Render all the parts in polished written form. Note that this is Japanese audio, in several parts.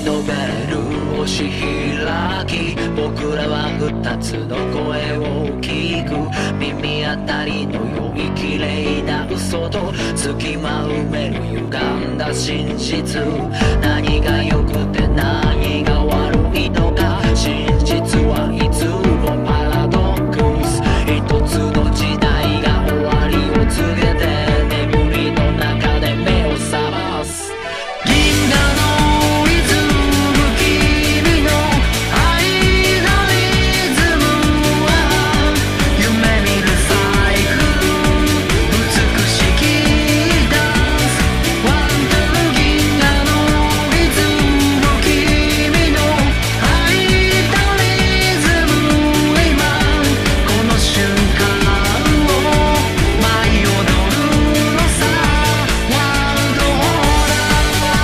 ノベルをし開き、僕らは二つの声を聞く。耳当たりの良い綺麗な嘘と隙間埋める歪んだ真実。何が良くて何が悪いのか、真実はいつもパラドックス。一つの時代が終わりを告げて、眠りの中で目を覚ます。銀河のリズム、君の愛のリズムは夢見るサイクル、美しきダンス。ワンツー銀河のリズム、君の愛のリズム。今この瞬間を舞い踊るのさ、ワールドオーラー。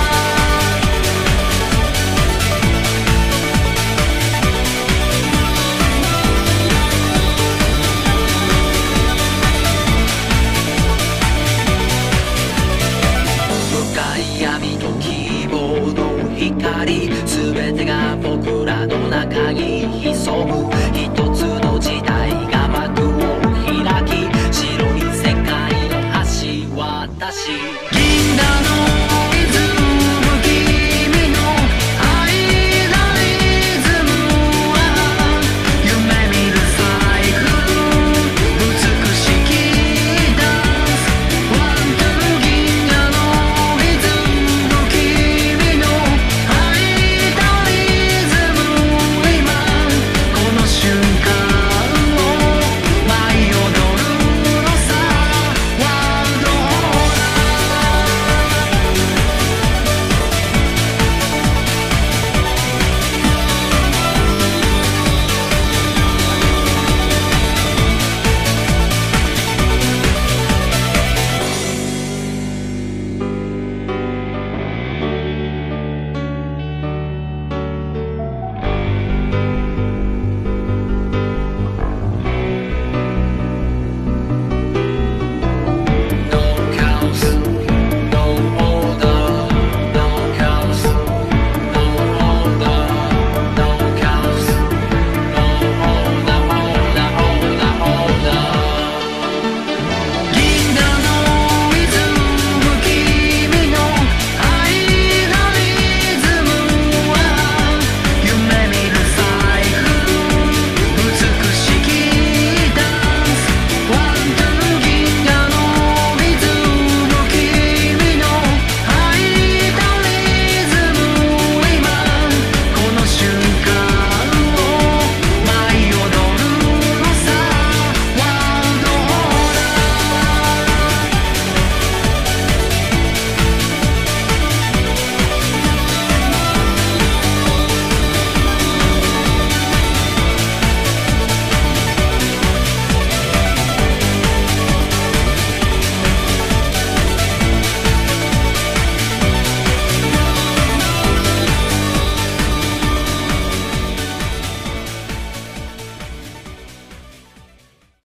深い闇と希望の光、全てが僕らの中に潜む。一